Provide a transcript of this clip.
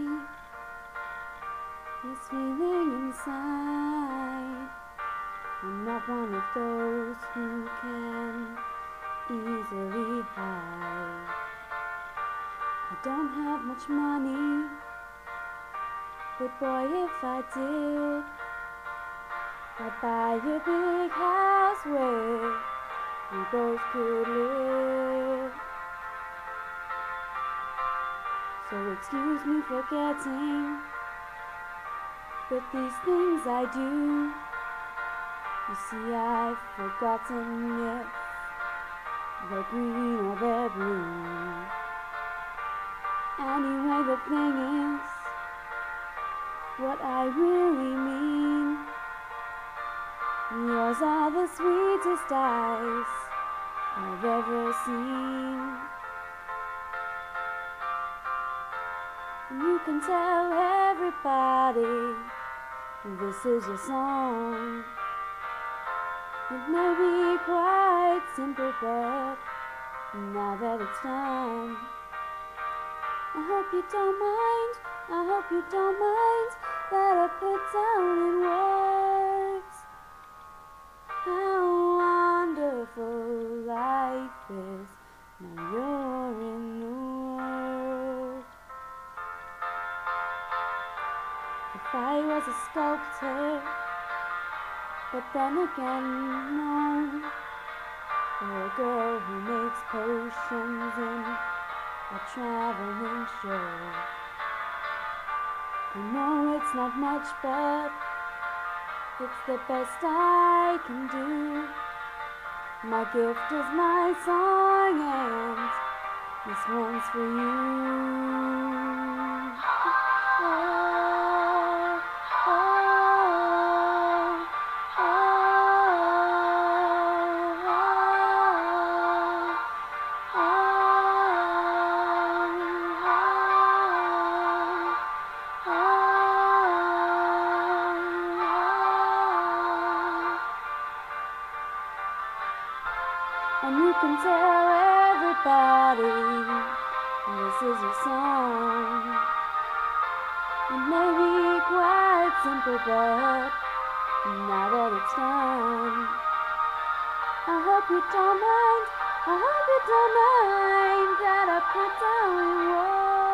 this feeling inside. I'm not one of those who can easily hide. I don't have much money, but boy, if I did, I'd buy a big house where we both could live. So excuse me for getting, but these things I do, you see, I've forgotten if they're green or they're blue. Anyway, the thing is, what I really mean, yours are the sweetest eyes I've ever seen. And you can tell everybody this is your song. It may be quite simple, but now that it's done, I hope you don't mind, I hope you don't mind that I put down in words how wonderful life is now you're in the world. If I was a sculptor, but then again, no, or a girl who makes potions in a traveling show. I know it's not much, but it's the best I can do. My gift is my song, and this one's for you. Oh, oh, and you can tell everybody this is your song. It may be quite simple, but now that it's done, I hope you don't mind, I hope you don't mind that I put down in words